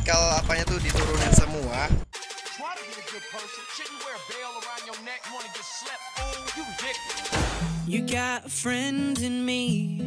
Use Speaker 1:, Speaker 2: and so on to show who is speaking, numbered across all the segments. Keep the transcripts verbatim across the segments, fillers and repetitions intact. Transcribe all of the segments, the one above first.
Speaker 1: vertikal apanya tuh diturunin semua.
Speaker 2: You got a friend in me.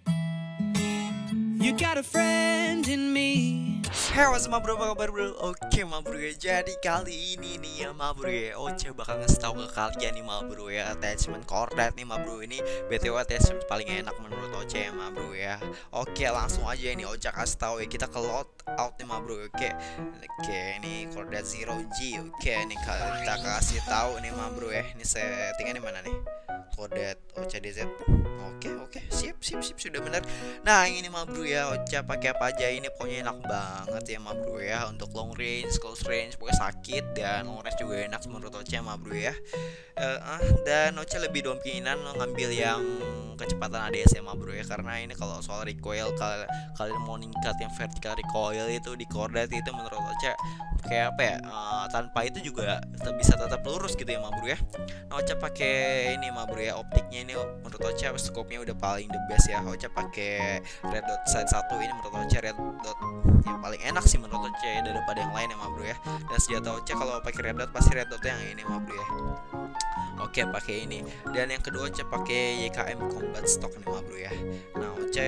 Speaker 2: You got a friend in me.
Speaker 1: Hey, what's up bro, apa kabar bro? Oke ma bro ya, jadi kali ini nih ya ma bro ya, Oce bakal ngasih tau ke kalian nih ma bro ya, attachment coordinate nih ma bro. Ini B T W attachment paling enak menurut Oce ya ma bro ya. Oke langsung aja nih Oce kasih tahu ya, kita ke load out nih ma bro. Oke Oke ini coordinate zero G. Oke ini kita kasih tahu nih ma bro ya. Ini settingannya mana nih? Coordinate O C D Z. Oke oke sip sip sip sudah benar. Nah ini ma bro ya, Oce pakai apa aja ini pokoknya enak banget ya ma bro ya, untuk long range, close range pokoknya sakit, dan long range juga enak menurut Oce ma bro ya. Uh, dan Oce lebih dominan ngambil yang kecepatan A D S ya ma bro ya, karena ini kalau soal recoil kal kalian mau ningkat yang vertical recoil itu di coordinate itu menurut Oce kayak apa ya, uh, tanpa itu juga tetap bisa tetap lurus gitu ya ma bro ya. Nah Oce pakai ini ma bro ya, optiknya ini menurut Oce scope-nya udah paling the best ya. Oce pakai red dot sight satu ini menurut Oce red dot yang paling enak sih menurut Oce daripada yang lain ya ma bro ya. Dan senjata Oce kalau pakai red dot pasti red dot yang ini ma bro ya. Oke pakai ini. Dan yang kedua Oce pakai Y K M combat stock nih ma bro ya. Nah Oce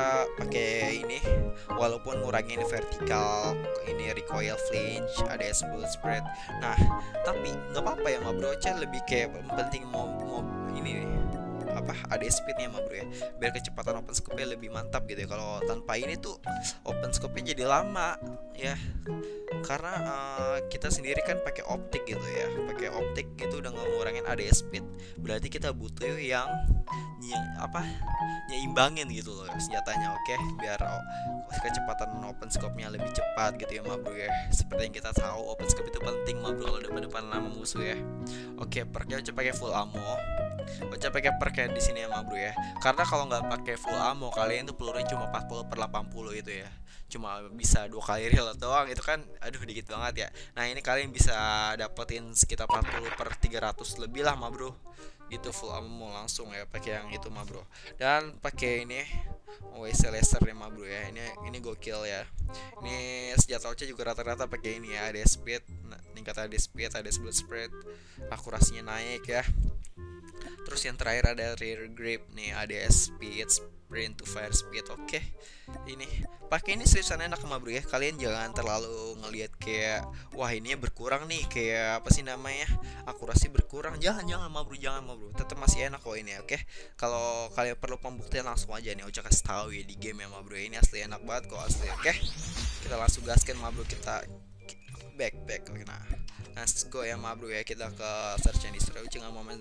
Speaker 1: pakai ini walaupun ngurangin vertikal ini recoil flinch, A D S bullet spread. Nah tapi nggak apa-apa ya ma bro, Oce lebih kayak penting mau mau ini nih apa A D S speednya ma bro ya, biar kecepatan open scope-nya lebih mantap gitu ya. Kalau tanpa ini tuh open scope-nya jadi lama ya, karena uh, kita sendiri kan pakai optik gitu ya, pakai optik gitu udah ngurangin A D S speed, berarti kita butuh yang ny apa nyeimbangin gitu loh senjatanya. Oke biar oh, kecepatan open scope-nya lebih cepat gitu ya ma bro ya. Seperti yang kita tahu open scope itu penting ma bro kalau depan-depan nama musuh ya. Oke perknya Oce pakai full ammo. Oce pakai perk di sini ya ma bro ya, karena kalau nggak pakai full ammo kalian tuh pelurunya cuma empat puluh per delapan puluh itu ya, cuma bisa dua kali reload doang, itu kan aduh dikit banget ya. Nah ini kalian bisa dapetin sekitar empat puluh per tiga ratus lebih lah ma bro gitu, full ammo langsung ya pakai yang itu ma bro. Dan pakai ini W C laser ya ma bro ya, ini ini gokil ya. Ini senjata Oce juga rata-rata pakai ini ya, A D S speed, tingkat A D S speed, A D S bullet spread, akurasinya naik ya. Terus yang terakhir ada rear grip nih, A D S speed, sprint to fire speed. Oke ini pakai ini seriusan enak ma bro ya. Kalian jangan terlalu ngelihat kayak wah ininya berkurang nih, kayak apa sih namanya, akurasi berkurang. Jangan jangan ma bro, jangan ma bro, tetap masih enak kok ini. Oke kalau kalian perlu pembuktian langsung aja nih Oce kasih tahu ya di game ya ma bro, ini asli enak banget kok asli. Oke kita langsung gaskan ma bro, kita back back. Oke nah let's go ya ma bro ya, kita ke search and destroy. Oce nggak mau main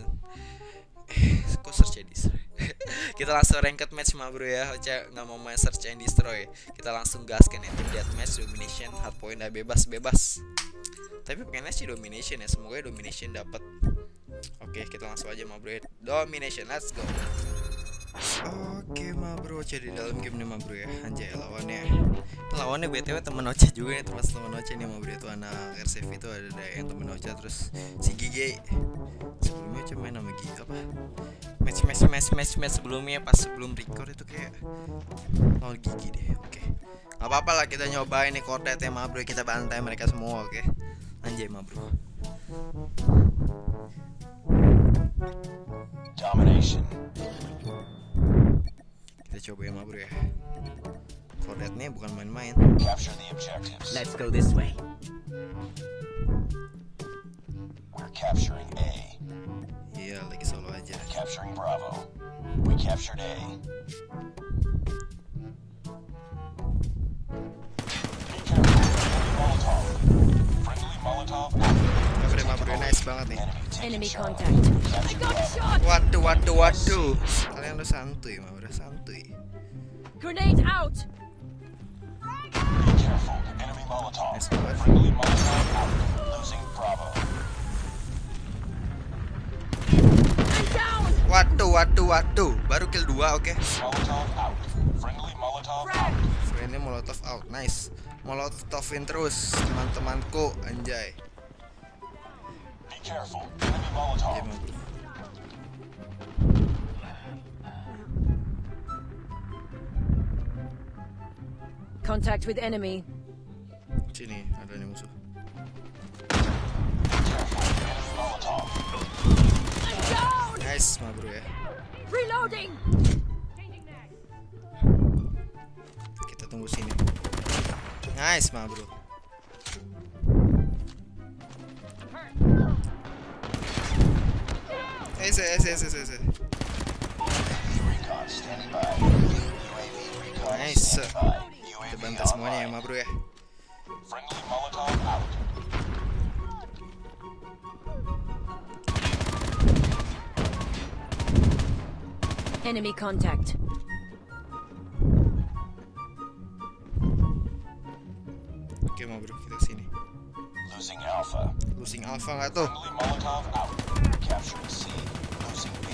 Speaker 1: eh kok search and destroy kita langsung ranked match ma bro ya. Oce nggak mau main search and destroy, kita langsung gaskan ya tim deathmatch, domination, hardpoint, dah bebas bebas. Tapi pengennya sih domination ya, semoga domination dapat. Oke kita langsung aja ma bro ya, domination, let's go. Oke ma bro, Oce di dalam game nih ma bro ya. Anjay lawannya lawannya B T W temen Oce juga ya, teman-teman Oce nih ma bro. Itu anak R C V itu ada, ada yang temen Oce, terus si Gigi sebelumnya Oce main sama Gigi apa match match match match match sebelumnya pas sebelum record itu kayak lawan Gigi deh. Oke nggak apa-apa lah, kita nyobain nih coordinate ya ma bro, kita bantai mereka semua. Oke anjay ma bro,
Speaker 3: domination.
Speaker 1: kita coba ya ma bro ya, coordinate-nya bukan main-main.
Speaker 3: Capture the objectives.
Speaker 2: Let's go this way.
Speaker 3: We're capturing A.
Speaker 1: Iya lagi solo aja.
Speaker 3: Capturing Bravo. We captured A. Molotov. Friendly Molotov.
Speaker 1: Cover ya ma bro, nice banget nih.
Speaker 4: Enemy contact. I got shot.
Speaker 1: Waduh waduh waduh, kalian udah santuy ma bro, santuy.
Speaker 4: Grenade out.
Speaker 3: Be careful. Enemy Molotov.
Speaker 1: Nice banget.
Speaker 3: Friendly Molotov out. Losing Bravo.
Speaker 4: I'm down.
Speaker 1: Waduh waduh waduh, baru kill dua. Oke
Speaker 3: Molotov out. Friendly Molotov out.
Speaker 1: friendly molotov out, nice. Molotovin terus teman-temanku, anjay.
Speaker 3: Be careful. Enemy Molotov.
Speaker 1: Oke ma bro,
Speaker 4: Contact with enemy.
Speaker 1: Sini ada nih musuh.
Speaker 3: Molotov.
Speaker 4: I'm down.
Speaker 1: Nice, ma bro ya.
Speaker 4: Reloading.
Speaker 1: Kita tunggu sini. Nice, ma bro. Ese, ese, ese, ese.
Speaker 3: Recon standing by. U A V recon
Speaker 1: Nice.
Speaker 3: standing by. U A
Speaker 1: Kita
Speaker 3: V
Speaker 1: bantai semuanya ya,
Speaker 3: online.
Speaker 1: ma bro ya.
Speaker 3: Friendly Molotov out.
Speaker 4: Enemy contact.
Speaker 1: Oke, ma bro, kita kesini.
Speaker 3: Losing Alpha.
Speaker 1: Losing Alpha nggak tuh?
Speaker 3: Friendly Molotov out. Capturing C. Losing B.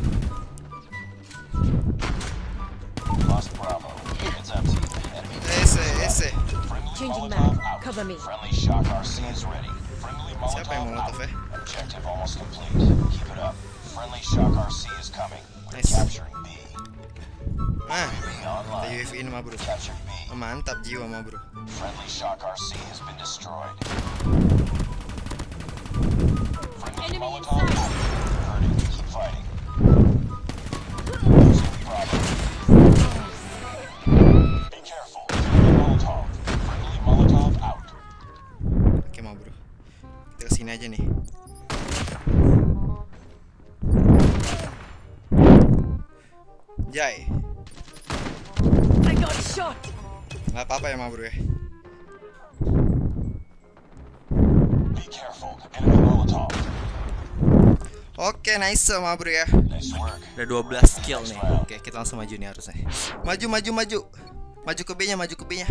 Speaker 3: Lost Bravo. It's up to you. Enemy
Speaker 1: Ese, ese.
Speaker 3: Friendly
Speaker 4: Changing
Speaker 3: Molotov
Speaker 4: map.
Speaker 3: out.
Speaker 4: Cover me.
Speaker 3: Friendly Shock R C is ready. Friendly
Speaker 1: Siapa yang
Speaker 3: Molotov
Speaker 1: Molotov
Speaker 3: out.
Speaker 1: ya?
Speaker 3: Objective almost complete. Keep it up. Friendly Shock R C is coming. We're
Speaker 1: Nice.
Speaker 3: capturing B.
Speaker 1: Ah,
Speaker 3: B
Speaker 1: kita
Speaker 3: online.
Speaker 1: U A V in ma bro.
Speaker 3: Captured B.
Speaker 1: Oh, mantap jiwa ma bro.
Speaker 3: Friendly Shock R C has been destroyed. Friendly
Speaker 4: Enemy
Speaker 3: Molotov
Speaker 4: inside.
Speaker 3: out. Hurting. Keep fighting. Losing Bravo. Be careful. Friendly Molotov. Friendly Molotov out.
Speaker 1: Oke, ma bro. Kita kesini aja nih. Jai.
Speaker 4: I got shot.
Speaker 1: Nggak apa-apa ya, ma bro ya.
Speaker 3: Be careful. Enemy Molotov.
Speaker 1: Oke, nice ma bro ya.
Speaker 3: Nice work.
Speaker 1: Udah dua belas kill nih. Oke, kita langsung maju nih harusnya. Maju, maju, maju. Maju ke B-nya, maju ke B-nya.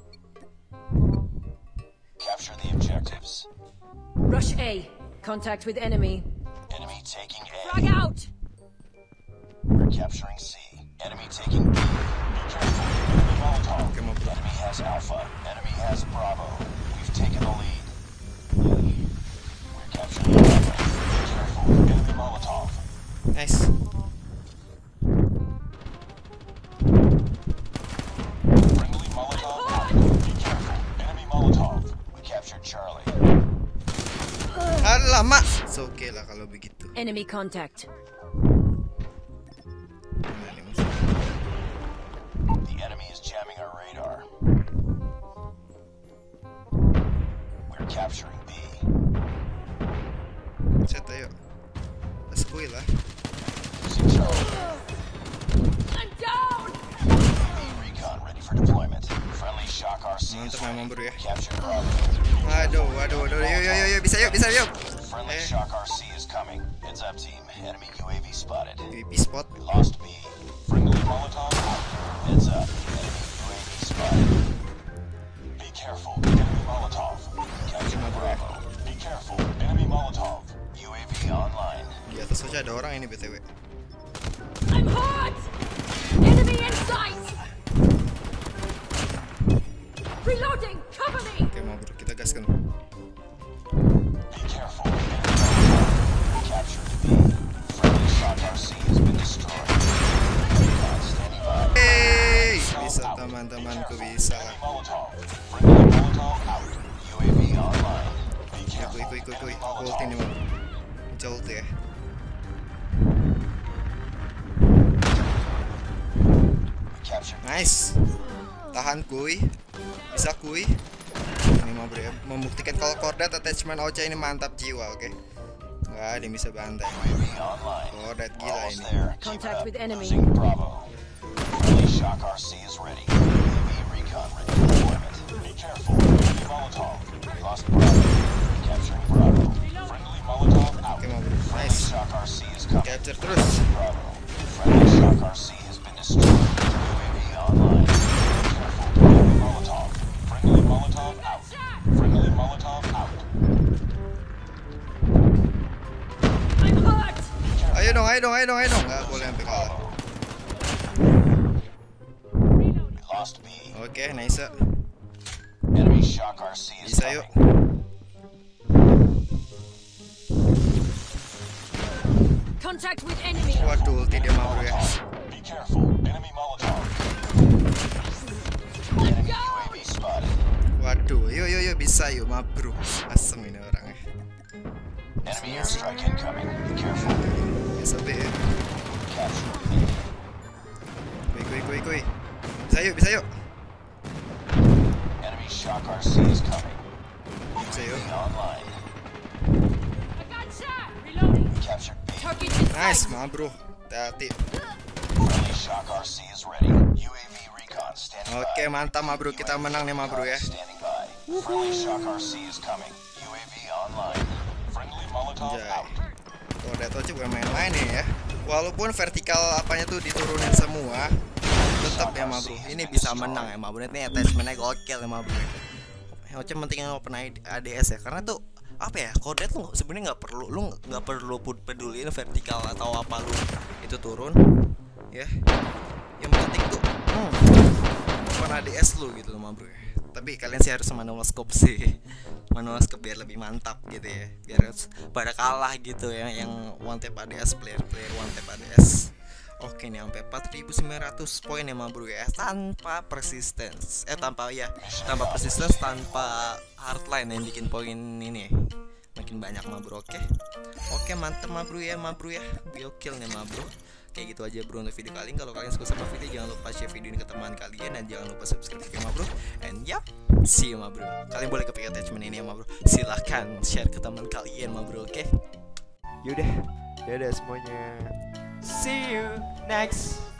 Speaker 3: Capture the objectives.
Speaker 4: Rush A. Contact with enemy.
Speaker 3: Enemy taking
Speaker 4: Frag
Speaker 3: A.
Speaker 4: out.
Speaker 3: We're capturing C. Enemy taking B. Be careful. Enemy Molotov.
Speaker 1: Oke, ma bro.
Speaker 3: Enemy has Alpha. Enemy has Bravo. We've taken the lead. We're capturing Alpha. Be careful. Enemy Molotov.
Speaker 1: Nice.
Speaker 3: Friendly Molotov out. Be careful. Enemy Molotov. We captured Charlie.
Speaker 1: Ah, lama. So, oke lah kalau begitu.
Speaker 4: Enemy contact.
Speaker 1: Ada nih musuh.
Speaker 3: The enemy is jamming our radar. We're capturing B.
Speaker 1: Set ayo. Let's go lah.
Speaker 3: Losing Charlie.
Speaker 4: I'm down.
Speaker 3: B recon ready for deployment. Friendly Shock R C is
Speaker 1: Mantap
Speaker 3: ready.
Speaker 1: memang bro ya.
Speaker 3: Capture Bravo.
Speaker 1: Waduh, waduh, waduh. Yuk, yuk, yuk, yuk. Bisa yuk, bisa yuk.
Speaker 3: Friendly
Speaker 1: Eh.
Speaker 3: Shock R C is coming. Heads up, team. Enemy U A V spotted.
Speaker 1: U A V spot.
Speaker 3: We lost B. Friendly Molotov out. Heads up. Enemy U A V spotted. Be careful. Enemy Molotov. Capture Bravo. Be careful. Enemy Molotov. U A V online.
Speaker 1: Di atas aja ada orang ini B T W.
Speaker 4: I'm hot. Enemy in sight. Reloading. Cover me.
Speaker 1: Oke, ma bro, kita gaskan.
Speaker 3: Be careful. Enemy Molotov. Captured B. Friendly Shock R C has been destroyed. Recon standing by.
Speaker 1: Hey, bisa teman-temanku, bisa lah.
Speaker 3: Enemy Molotov. Friendly Molotov out. U A V online. Be
Speaker 1: Ikut,
Speaker 3: careful.
Speaker 1: ikut, ikut, ikut.
Speaker 3: Enemy
Speaker 1: Aku ulti nih,
Speaker 3: Molotov.
Speaker 1: ma. Mencol ulti ya.
Speaker 3: Captured.
Speaker 1: Nice. Tahan kuy. Bisa kuy. Ini mau bro ya. Membuktikan kalau Cordet attachment O C ini mantap jiwa, oke. Nggak ada yang bisa bantai.
Speaker 3: U A V online.
Speaker 1: Cordet
Speaker 3: We're
Speaker 1: gila
Speaker 3: almost
Speaker 1: ini.
Speaker 3: there. Keep
Speaker 4: Contact
Speaker 3: it up.
Speaker 4: with enemy.
Speaker 3: Losing Bravo. Friendly Shock R C is ready. U A V recon ready for deployment. Be careful. Enemy Molotov. We lost Bravo. Capturing Bravo. Friendly Molotov out.
Speaker 1: Oke, mau bro.
Speaker 3: Friendly
Speaker 1: Nice.
Speaker 3: Shock R C is coming.
Speaker 1: Capture terus.
Speaker 3: Bravo. Friendly Shock R C has been destroyed. U A V online. Be careful. Enemy Molotov. Friendly Molotov out. Friendly Molotov out.
Speaker 4: I'm hurt.
Speaker 1: Ayo dong, ayo dong, ayo dong, ayo dong. Nggak boleh sampai kalah.
Speaker 3: We lost B.
Speaker 1: Oke, nice.
Speaker 3: Enemy Shock R C is
Speaker 1: Bisa yuk.
Speaker 3: coming.
Speaker 4: Contact with enemy.
Speaker 1: Waduh, ulti dia mau bro ya.
Speaker 3: Be careful. Enemy Molotov. Enemy U A V spotted.
Speaker 1: Waduh, yuk yuk yuk bisa yuk ma bro. Asem ini orangnya.
Speaker 3: Enemy airstrike incoming. Be careful.
Speaker 1: Bisa be.
Speaker 3: Capture.
Speaker 1: Kuy kuy kuy kuy. Bisa yuk, bisa yuk.
Speaker 3: Enemy shock R C is coming.
Speaker 1: Bisa yuk.
Speaker 3: Online.
Speaker 4: I got shot. Reloading.
Speaker 3: Capture B.
Speaker 4: Target in
Speaker 1: Nice
Speaker 4: sight.
Speaker 1: ma bro. Hati-hati.
Speaker 3: Friendly shock R C is ready. U A V recon standing
Speaker 1: Oke,
Speaker 3: by.
Speaker 1: mantap ma bro. Kita menang nih ma bro ya.
Speaker 3: Standing by. Friendly shock R C is coming. U A V online. Friendly Molotov
Speaker 1: Anjay.
Speaker 3: out.
Speaker 1: Tuh Dead Oce bukan main-main nih ya. Walaupun vertikal apanya tuh diturunin semua, tetap ya ma bro. Ini bisa menang ya ma bro. Ini attachmentnya gokil ya ma bro. Yang Oce pentingnya open A D S ya. Karena tuh apa ya, Cordet lu sebenarnya nggak perlu, lu nggak perlu peduliin vertikal atau apa lu itu turun, ya. Yang penting tuh, hmm, open A D S lu gitu loh ma bro. Tapi kalian sih harus manual scope sih, manual scope biar lebih mantap gitu ya, biar pada kalah gitu ya, yang one tap A D S player player one tap A D S. Oke nih sampai empat ribu sembilan ratus poin ya ma bro ya, tanpa persistence, eh tanpa ya, tanpa persistence, tanpa hardline yang bikin poin ini makin banyak ma bro. Oke, oke mantep ma bro ya ma bro ya, gokil nih ma bro. Kayak gitu aja bro untuk video kali ini. Kalau kalian suka sama video, jangan lupa share video ini ke teman kalian dan jangan lupa subscribe ya ma bro. And yap, see you ma bro. Kalian boleh kepik attachment ini ya ma bro. Silahkan share ke teman kalian ma bro. Oke.
Speaker 5: Yaudah, dadah semuanya. See you next